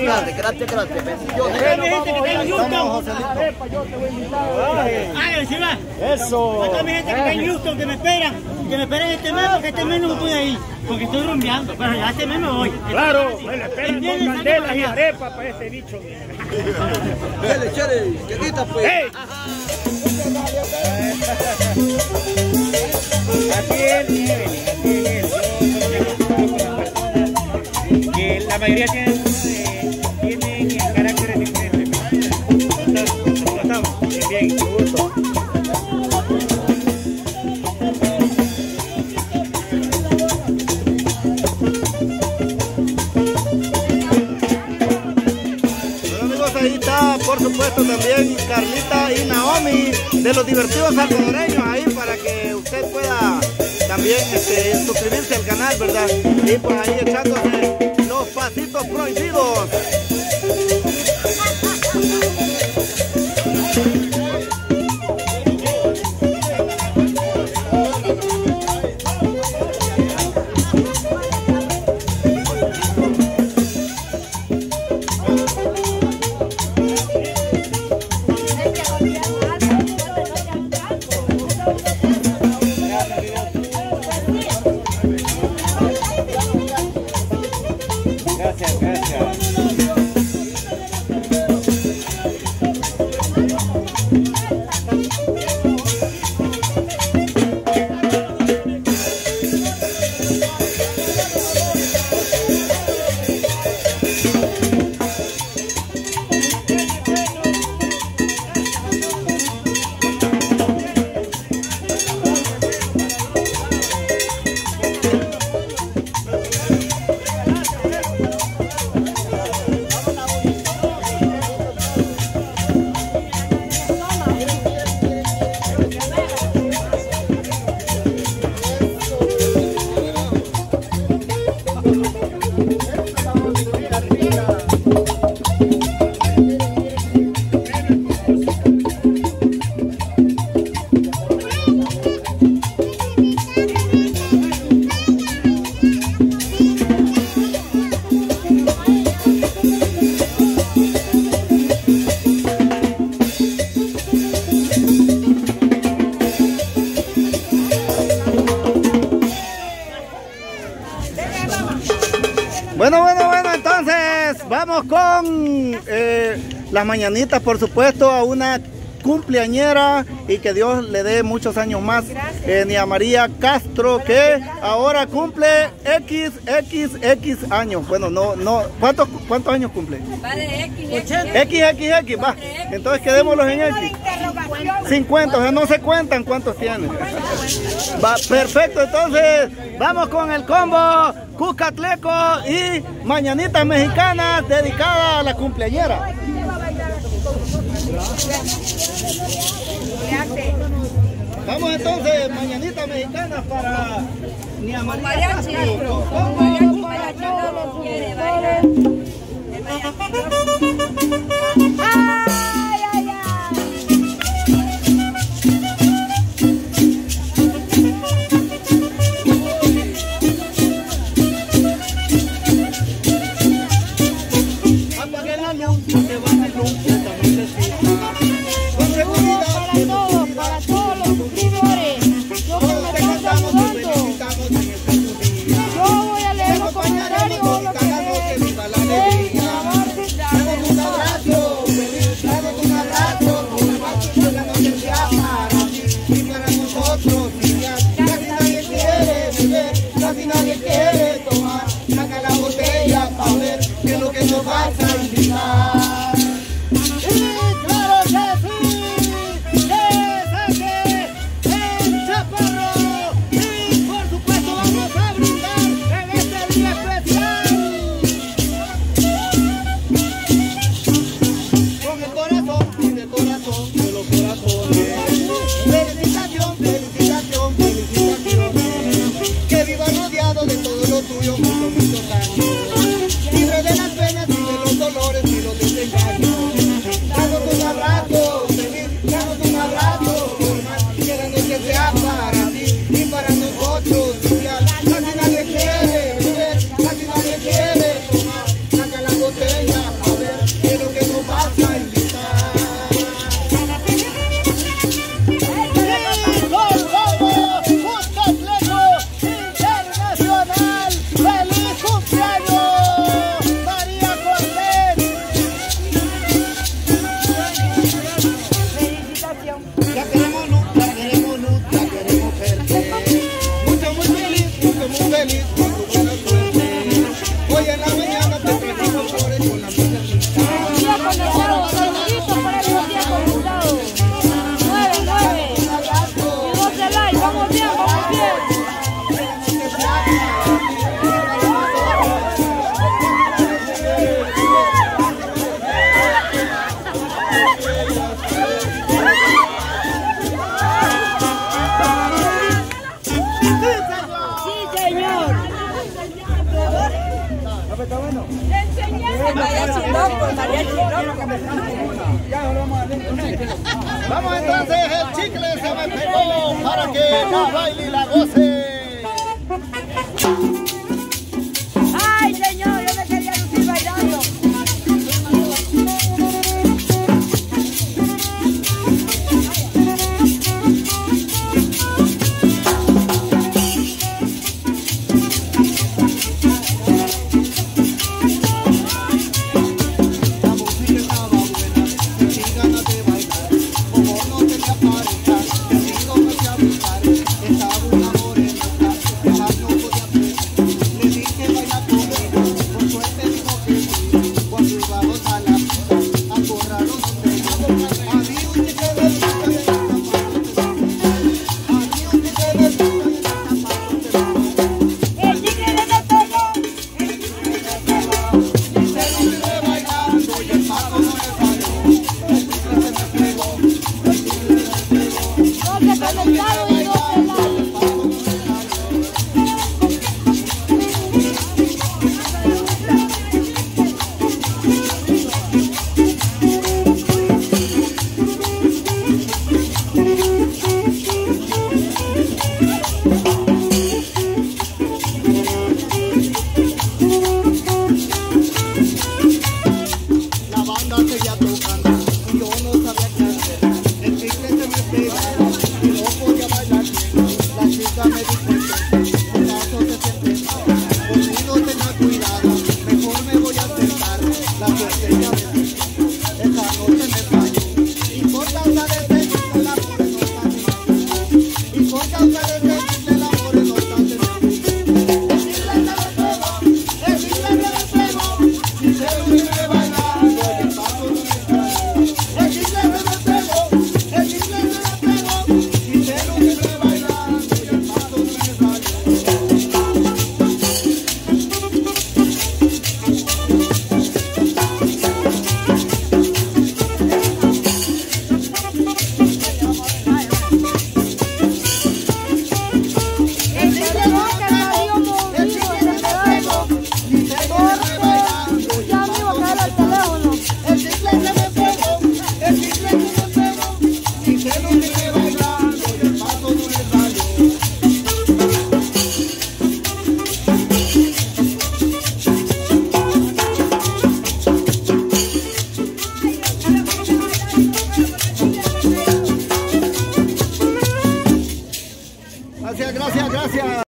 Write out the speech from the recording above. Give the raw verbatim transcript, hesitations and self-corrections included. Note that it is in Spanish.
Gracias, gracias, gracias. Bendiciones. Eso. Acá mi gente que está en Houston, que me esperan, que me esperen este mes, porque este mes no estoy ahí, porque estoy rumbeando, pero ya este mes me voy. Claro, me lo esperan con candelas y arepas para este bicho. Chele, chele, quedita pues. ¡Hey! Así es, Evelyn, así es. Que la mayoría tienen, eh, tienen caracteres diferentes. ¿Cómo estamos? Bien, bien, mucho gusto. Bueno amigos, ahí está por supuesto también Carlita y Naomi de los divertidos salvadoreños ahí para que usted pueda también este, suscribirse al canal, ¿verdad? Y pues ahí echándose los pasitos prohibidos. Gracias, gracias. Bueno, bueno, bueno, entonces vamos con eh, las mañanitas, por supuesto, a una cumpleañera y que Dios le dé muchos años más. Eh, Nia María Castro, que ahora cumple X X X años. Bueno, no, no, ¿cuántos, cuántos años cumple? X, X, X, va. Entonces quedémoslos en X. cincuenta, o sea, no se cuentan cuántos tienen. Va, perfecto, entonces vamos con el combo Cuscatleco y Mañanitas Mexicanas dedicada a la cumpleañera. Vamos entonces, Mañanitas Mexicanas para Nia María Castro. Apague la luz, que va a luz esta nochecita. Con seguridad. Para todos, para todos los suscriptores. Yo que me están saludando. Yo voy a leer los comentarios. Lo que viva la alegría. Muchas gracias. Mariachi loco, mariachi loco. Vamos entonces, el chicle se me pegó para que la baile y la goce. Ay, señor, yo me quería lucir bailando. Gracias, gracias, gracias.